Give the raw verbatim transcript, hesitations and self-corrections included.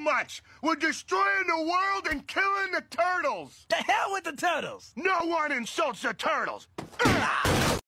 much. We're destroying the world and killing the turtles. The hell with the turtles! No one insults the turtles.